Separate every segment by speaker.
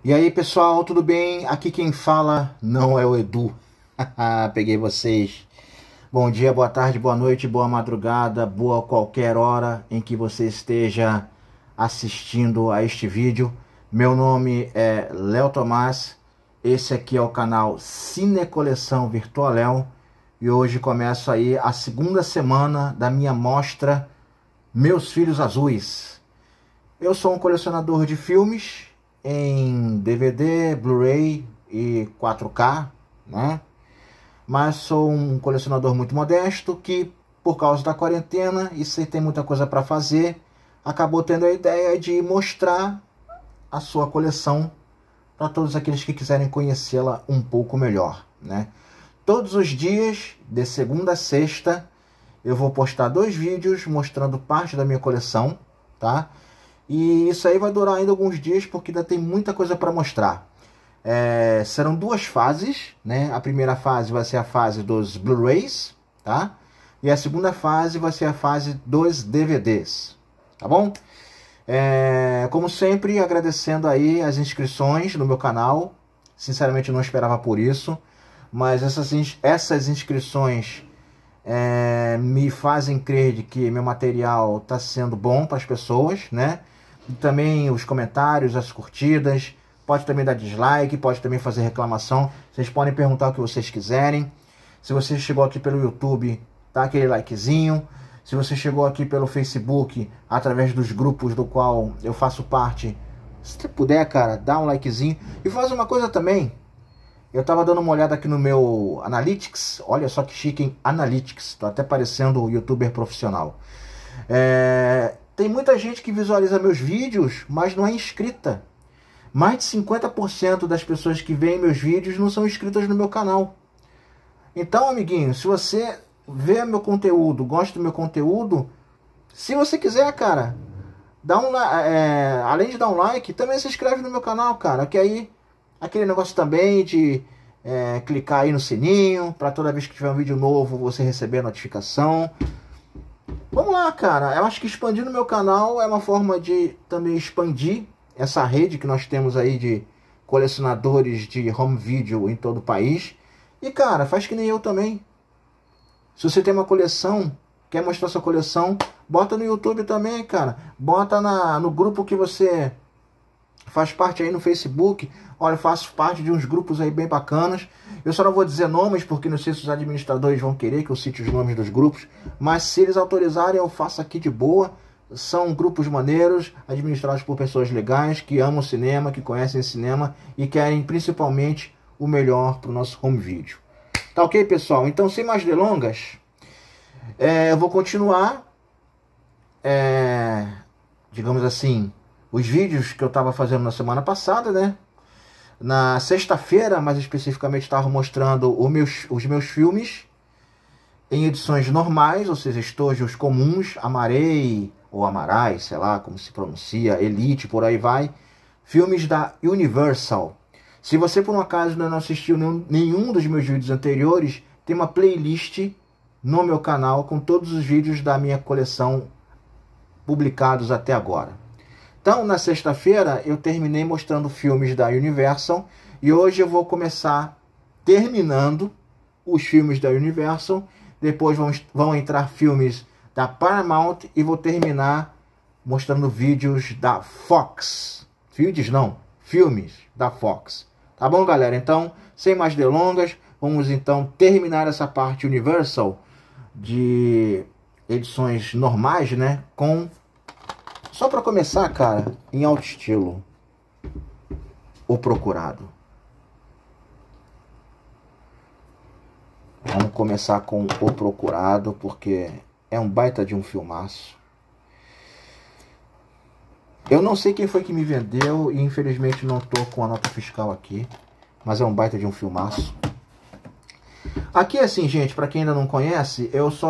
Speaker 1: E aí pessoal, tudo bem? Aqui quem fala não é o Edu. Peguei vocês. Bom dia, boa tarde, boa noite, boa madrugada, boa qualquer hora em que você esteja assistindo a este vídeo. Meu nome é Léo Tomás, esse aqui é o canal Cine Coleção Virtualéu e hoje começo aí a segunda semana da minha mostra Meus Filhos Azuis. Eu sou um colecionador de filmes em DVD, Blu-ray e 4K, né? Mas sou um colecionador muito modesto que, por causa da quarentena e sem ter muita coisa para fazer, acabou tendo a ideia de mostrar a sua coleção para todos aqueles que quiserem conhecê-la um pouco melhor, né? Todos os dias, de segunda a sexta, eu vou postar 2 vídeos mostrando parte da minha coleção, tá? E isso aí vai durar ainda alguns dias, porque ainda tem muita coisa para mostrar. Serão 2 fases, né? A primeira fase vai ser a fase dos Blu-rays, tá? E a segunda fase vai ser a fase dos DVDs, tá bom? Como sempre, agradecendo aí as inscrições no meu canal. Sinceramente, não esperava por isso, mas essas inscrições me fazem crer de que meu material está sendo bom para as pessoas, né? E também os comentários, as curtidas, pode também dar dislike, pode também fazer reclamação, vocês podem perguntar o que vocês quiserem. Se você chegou aqui pelo YouTube, dá aquele likezinho. Se você chegou aqui pelo Facebook, através dos grupos do qual eu faço parte, se você puder, cara, dá um likezinho. E faz uma coisa também, eu tava dando uma olhada aqui no meu Analytics, olha só que chique, hein? Analytics, tô até parecendo um youtuber profissional. Tem muita gente que visualiza meus vídeos, mas não é inscrita. Mais de 50% das pessoas que veem meus vídeos não são inscritas no meu canal. Então, amiguinho, se você vê meu conteúdo, gosta do meu conteúdo, se você quiser, cara, além de dar um like, também se inscreve no meu canal, cara. Que aí, aquele negócio também de clicar aí no sininho, para toda vez que tiver um vídeo novo, você receber a notificação. Vamos lá, cara. Eu acho que expandir no meu canal é uma forma de também expandir essa rede que nós temos aí de colecionadores de home video em todo o país. E, cara, faz que nem eu também. Se você tem uma coleção, quer mostrar sua coleção, bota no YouTube também, cara. Bota no grupo que você faz parte aí no Facebook. Olha, eu faço parte de uns grupos aí bem bacanas. Eu só não vou dizer nomes, porque não sei se os administradores vão querer que eu cite os nomes dos grupos. Mas se eles autorizarem, eu faço aqui de boa. São grupos maneiros, administrados por pessoas legais, que amam cinema, que conhecem cinema e querem principalmente o melhor para o nosso home video. Tá ok, pessoal? Então, sem mais delongas, eu vou continuar, digamos assim, os vídeos que eu estava fazendo na semana passada, né? Na sexta-feira, mais especificamente, estava mostrando os meus filmes em edições normais, ou seja, estojos comuns, Amarei ou Amarai, sei lá como se pronuncia, Elite, por aí vai. Filmes da Universal. Se você por um acaso ainda não assistiu nenhum dos meus vídeos anteriores, tem uma playlist no meu canal com todos os vídeos da minha coleção publicados até agora. Então, na sexta-feira, eu terminei mostrando filmes da Universal e hoje eu vou começar terminando os filmes da Universal. Depois vão entrar filmes da Paramount e vou terminar mostrando vídeos da Fox. Vídeos não, filmes da Fox. Tá bom, galera? Então, sem mais delongas, vamos então terminar essa parte Universal de edições normais, né? Só para começar, cara, em alto estilo, O Procurado. Vamos começar com O Procurado, porque é um baita de um filmaço. Eu não sei quem foi que me vendeu e infelizmente não tô com a nota fiscal aqui, mas é um baita de um filmaço. Aqui assim, gente, para quem ainda não conhece, eu só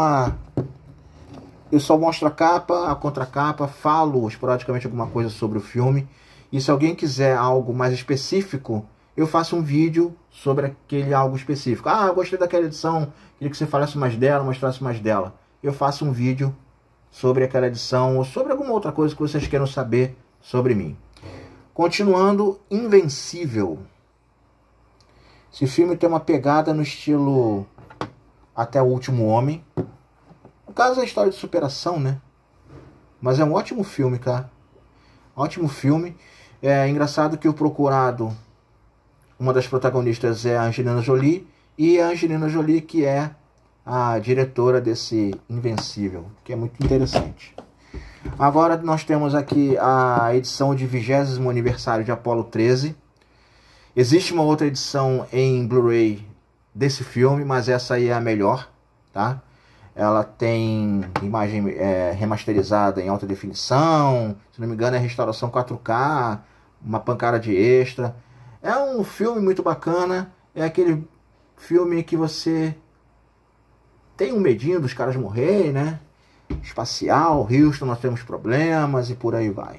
Speaker 1: mostro a capa, a contracapa, falo esporadicamente alguma coisa sobre o filme. E se alguém quiser algo mais específico, eu faço um vídeo sobre aquele algo específico. Ah, eu gostei daquela edição, queria que você falasse mais dela, mostrasse mais dela. Eu faço um vídeo sobre aquela edição ou sobre alguma outra coisa que vocês queiram saber sobre mim. Continuando, Invencível. Esse filme tem uma pegada no estilo Até o Último Homem. No caso é a história de superação, né? Mas é um ótimo filme, cara. Ótimo filme. É engraçado que o procurado, uma das protagonistas é a Angelina Jolie. E a Angelina Jolie que é a diretora desse Invencível, que é muito interessante. Agora nós temos aqui a edição de 20º aniversário de Apollo 13. Existe uma outra edição em Blu-ray desse filme, mas essa aí é a melhor, tá? Ela tem imagem remasterizada em alta definição, se não me engano é restauração 4K, uma pancada de extra. É um filme muito bacana, é aquele filme que você tem um medinho dos caras morrerem, né? Espacial, Houston, nós temos problemas e por aí vai.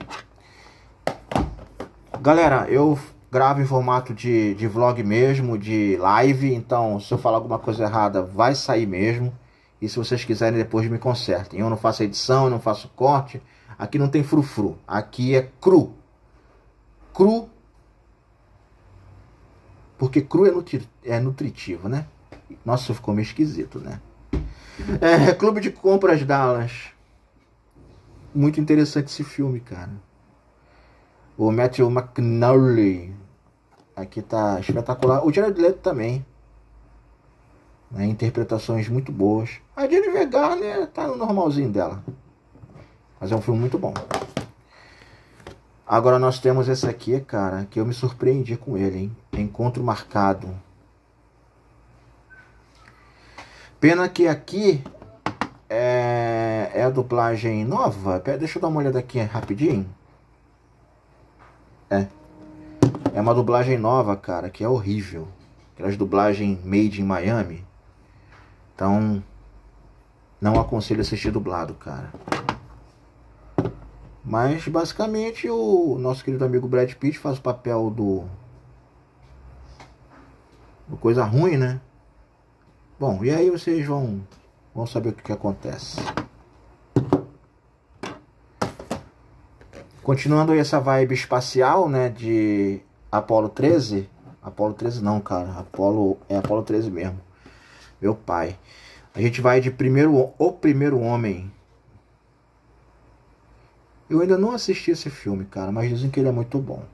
Speaker 1: Galera, eu gravo em formato de vlog mesmo, de live, então se eu falar alguma coisa errada vai sair mesmo. E se vocês quiserem depois me consertem. Eu não faço edição, eu não faço corte. Aqui não tem frufru, aqui é cru. Cru, porque cru é nutritivo, né? Nossa, ficou meio esquisito, né? Clube de Compras Dallas. Muito interessante esse filme, cara. O Matthew McConaughey aqui tá espetacular. O Jared Leto também, né? Interpretações muito boas. A Jennifer Garner tá no normalzinho dela, mas é um filme muito bom. Agora nós temos esse aqui, cara, que eu me surpreendi com ele, hein? Encontro Marcado. Pena que aqui é a dublagem nova. Deixa eu dar uma olhada aqui rapidinho. É uma dublagem nova, cara, que é horrível. Aquelas dublagens made in Miami. Então, não aconselho assistir dublado, cara. Mas, basicamente, o nosso querido amigo Brad Pitt faz o papel do coisa ruim, né? Bom, e aí vocês vão saber o que acontece. Continuando aí essa vibe espacial, né, de Apollo 13. Apollo 13 não, cara. Apollo 13 mesmo. Meu pai. A gente vai de O Primeiro Homem. Eu ainda não assisti esse filme, cara, mas dizem que ele é muito bom.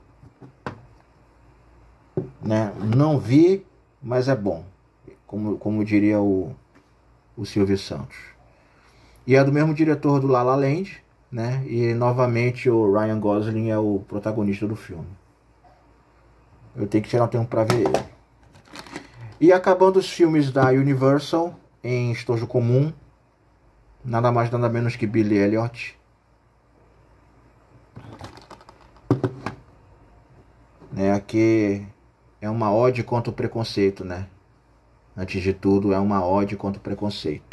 Speaker 1: Né? Não vi, mas é bom. Como diria o Silvio Santos. E é do mesmo diretor do La La Land, né? E novamente o Ryan Gosling é o protagonista do filme. Eu tenho que tirar um tempo para ver ele. E acabando os filmes da Universal em estojo comum, nada mais nada menos que Billy Elliot. Né? Aqui é uma ode contra o preconceito, né? Antes de tudo, é uma ode contra o preconceito.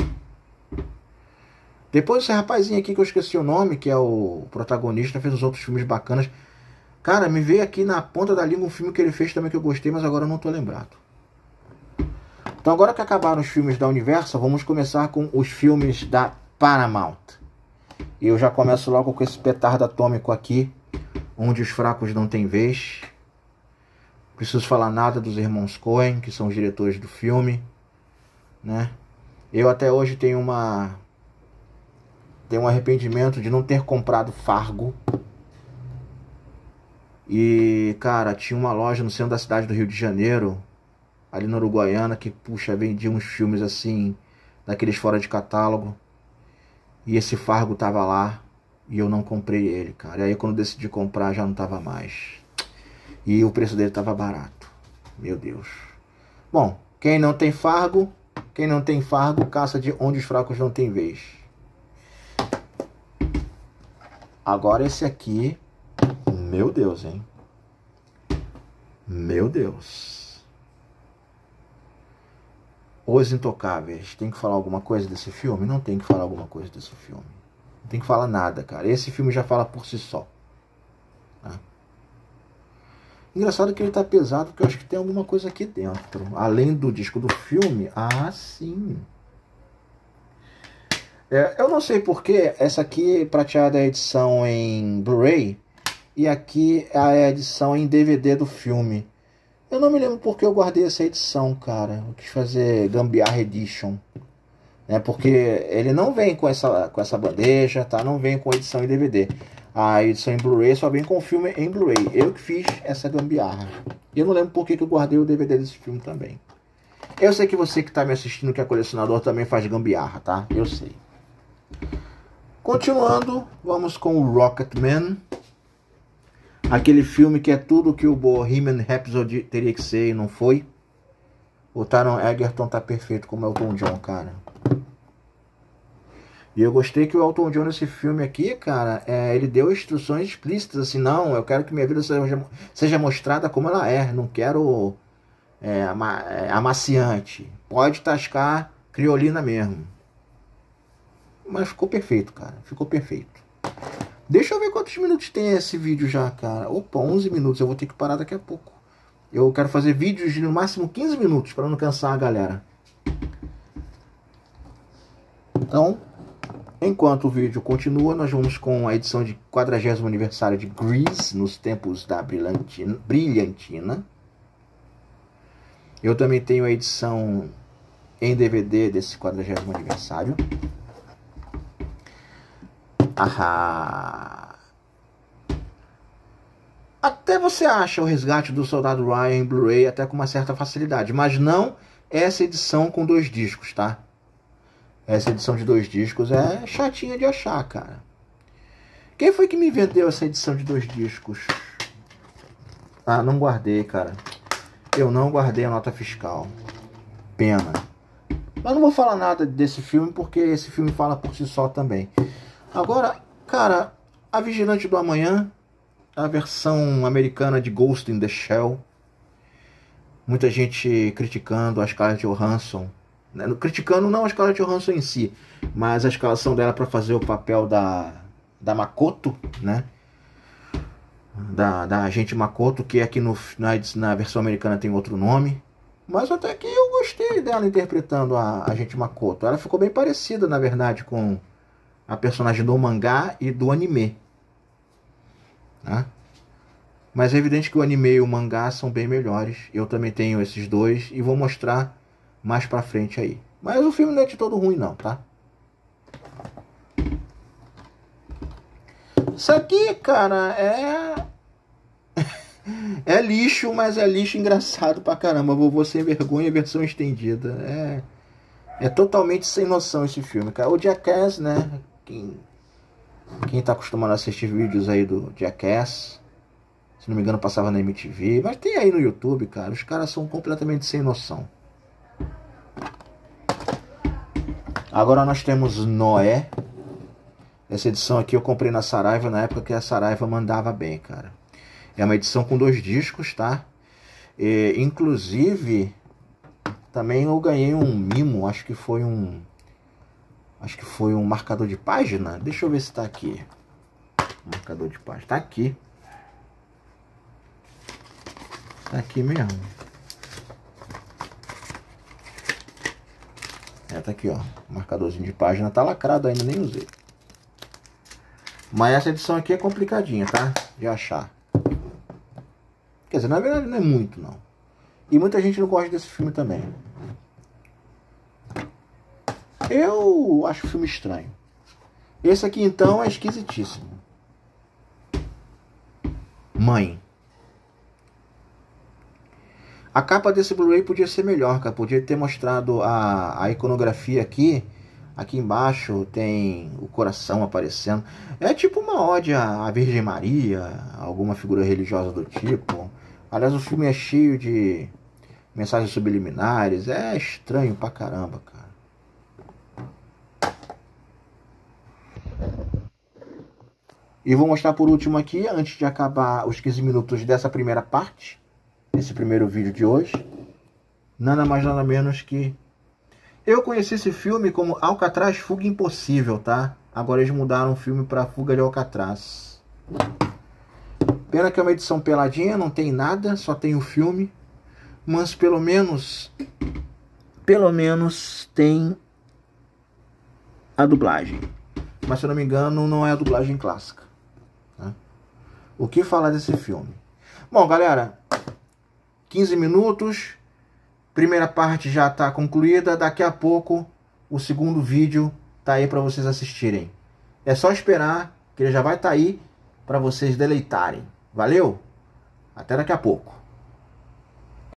Speaker 1: Depois esse rapazinho aqui que eu esqueci o nome, que é o protagonista, fez os outros filmes bacanas. Cara, me veio aqui na ponta da língua um filme que ele fez também que eu gostei, mas agora eu não tô lembrado. Então agora que acabaram os filmes da Universal, vamos começar com os filmes da Paramount. E eu já começo logo com esse petardo atômico aqui, Onde os Fracos Não Têm Vez. Preciso falar nada dos irmãos Coen, que são os diretores do filme, né? Eu até hoje tenho um arrependimento de não ter comprado Fargo. E, cara, tinha uma loja no centro da cidade do Rio de Janeiro, ali na Uruguaiana, que, puxa, vendia uns filmes assim, daqueles fora de catálogo. E esse Fargo tava lá, e eu não comprei ele, cara. E aí quando decidi comprar, já não tava mais. E o preço dele tava barato. Meu Deus. Bom, quem não tem Fargo, caça de Onde os Fracos Não Têm Vez. Agora esse aqui, meu Deus, hein? Meu Deus. Os Intocáveis. Tem que falar alguma coisa desse filme? Não tem que falar alguma coisa desse filme. Não tem que falar nada, cara. Esse filme já fala por si só. Tá? Engraçado que ele tá pesado, porque eu acho que tem alguma coisa aqui dentro. Além do disco do filme. Ah, sim. Eu não sei porque essa aqui, prateada, é a edição em Blu-ray. e aqui é a edição em DVD do filme. Eu não me lembro porque eu guardei essa edição, cara. Eu quis fazer Gambiarra Edition, né? Porque ele não vem com essa bandeja, tá? Não vem com edição em DVD. A edição em Blu-ray só vem com o filme em Blu-ray. Eu que fiz essa gambiarra. E eu não lembro porque que eu guardei o DVD desse filme também. Eu sei que você que está me assistindo, que é colecionador, também faz gambiarra, tá? Eu sei. Continuando, vamos com o Rocketman. Aquele filme que é tudo que o Bohemian Rhapsody teria que ser e não foi. O Taron Egerton tá perfeito como Elton John, cara. E eu gostei que o Elton John nesse filme aqui, cara, ele deu instruções explícitas, assim, não, eu quero que minha vida seja mostrada como ela é, não quero amaciante. Pode tascar criolina mesmo. Mas ficou perfeito, cara, ficou perfeito. Deixa eu ver quantos minutos tem esse vídeo já, cara. Opa, 11 minutos, eu vou ter que parar daqui a pouco. Eu quero fazer vídeos de no máximo 15 minutos, para não cansar a galera. Então, enquanto o vídeo continua, nós vamos com a edição de 40º aniversário de Grease, nos tempos da Brilhantina. Eu também tenho a edição em DVD desse 40º aniversário. Ahá. Até você acha o Resgate do Soldado Ryan em Blu-ray até com uma certa facilidade, mas não essa edição com 2 discos, tá? Essa edição de 2 discos é chatinha de achar, cara. Quem foi que me vendeu essa edição de 2 discos? Ah, não guardei, cara. Eu não guardei a nota fiscal. Pena. Mas não vou falar nada desse filme, porque esse filme fala por si só também. Agora, cara, A Vigilante do Amanhã, a versão americana de Ghost in the Shell. Muita gente criticando a Scarlett Johansson. Criticando não a Scarlett Johansson em si, mas a escalação dela para fazer o papel da Makoto, né? Da agente Makoto, que aqui na versão americana tem outro nome. Mas até que eu gostei dela interpretando a agente Makoto. Ela ficou bem parecida, na verdade, com a personagem do mangá e do anime, né? Mas é evidente que o anime e o mangá são bem melhores. Eu também tenho esses dois e vou mostrar mais pra frente aí. Mas o filme não é de todo ruim não, tá? Isso aqui, cara, é lixo, mas é lixo engraçado pra caramba. Vovô Sem Vergonha, versão estendida. É totalmente sem noção esse filme, cara. O Jackass, né? Quem tá acostumado a assistir vídeos aí do Jackass, se não me engano passava na MTV, mas tem aí no YouTube, cara. Os caras são completamente sem noção. Agora nós temos Noé. Essa edição aqui eu comprei na Saraiva, na época que a Saraiva mandava bem, cara. É uma edição com 2 discos, tá? Inclusive, também eu ganhei um mimo, acho que foi um marcador de página. Deixa eu ver se tá aqui. Marcador de página. Tá aqui. Tá aqui mesmo. Tá aqui, ó. Marcadorzinho de página. Tá lacrado ainda, nem usei. Mas essa edição aqui é complicadinha, tá? De achar. Quer dizer, na verdade não é muito, não. E muita gente não gosta desse filme também. Eu acho o filme estranho. Esse aqui, então, é esquisitíssimo. Mãe. A capa desse Blu-ray podia ser melhor, cara. Podia ter mostrado a iconografia aqui. Aqui embaixo tem o coração aparecendo. É tipo uma ode à Virgem Maria, alguma figura religiosa do tipo. Aliás, o filme é cheio de mensagens subliminares. É estranho pra caramba, cara. E vou mostrar por último aqui, antes de acabar os 15 minutos dessa primeira parte, esse primeiro vídeo de hoje. Nada mais nada menos que... Eu conheci esse filme como Alcatraz Fuga Impossível, tá? Agora eles mudaram o filme para Fuga de Alcatraz. Pena que é uma edição peladinha, não tem nada, só tem o filme. Mas pelo menos tem a dublagem. Mas se eu não me engano, não é a dublagem clássica, né? o que falar desse filme. Bom, galera, 15 minutos, primeira parte já está concluída, daqui a pouco o segundo vídeo tá aí para vocês assistirem. É só esperar que ele já vai estar aí para vocês deleitarem. Valeu? Até daqui a pouco.